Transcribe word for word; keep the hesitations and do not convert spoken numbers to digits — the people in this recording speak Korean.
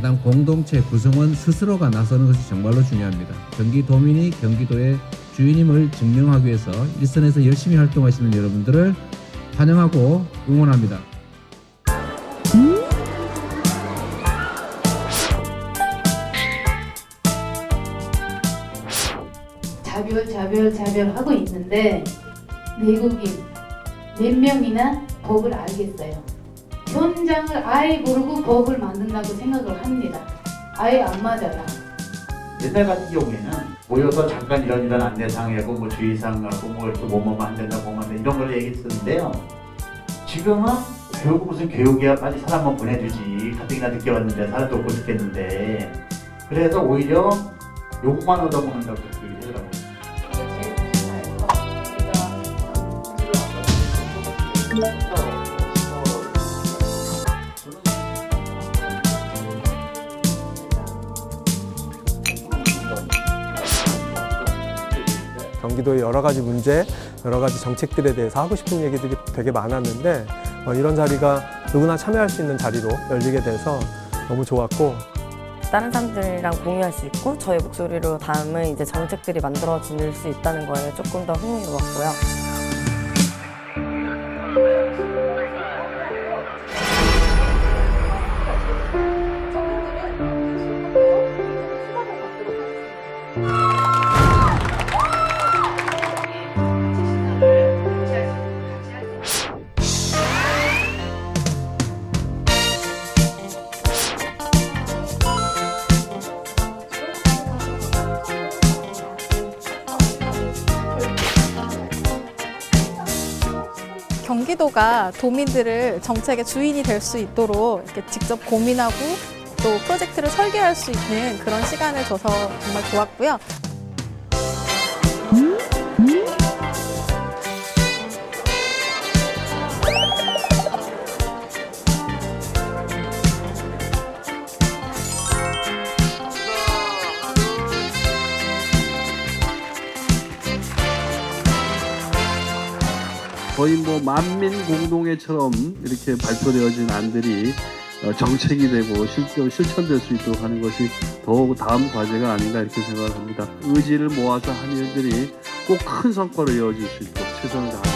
야당 공동체 구성원 스스로가 나서는 것이 정말로 중요합니다. 경기도민이 경기도의 주인임을 증명하기 위해서 일선에서 열심히 활동하시는 여러분들을 환영하고 응원합니다. 자별 자별 자별 하고 있는데 내국인 몇 명이나 법을 알겠어요. 현장을 아예 모르고 법을 만든다고 생각을 합니다. 아예 안 맞아요. 옛날 같은 경우에는 모여서 잠깐 이런 이런 안내사항하고 뭐 주의사항하고 뭐 이렇게 뭐뭐뭐 안 된다 뭐뭐 안 된다 이런 걸 얘기했었는데요. 지금은 교육은 무슨 교육이야, 빨리 사람만 보내주지. 가뜩이나 늦게 왔는데 사람도 없고 죽겠는데. 그래서 오히려 욕만 얻어먹는다고 그렇게 얘기하더라고요. 경기도의 여러 가지 문제, 여러 가지 정책들에 대해서 하고 싶은 얘기들이 되게 많았는데 어, 이런 자리가 누구나 참여할 수 있는 자리로 열리게 돼서 너무 좋았고, 다른 사람들이랑 공유할 수 있고 저의 목소리로 담은 이제 정책들이 만들어질 수 있다는 거에 조금 더 흥미로웠고요. 경기도가 도민들을 정책의 주인이 될 수 있도록 이렇게 직접 고민하고 또 프로젝트를 설계할 수 있는 그런 시간을 줘서 정말 좋았고요. 거의 뭐 만민 공동회처럼 이렇게 발표되어진 안들이 정책이 되고 실제 실천될 수 있도록 하는 것이 더욱 다음 과제가 아닌가 이렇게 생각을 합니다. 의지를 모아서 한 일들이 꼭 큰 성과로 이어질 수 있도록 최선을 다하겠습니다.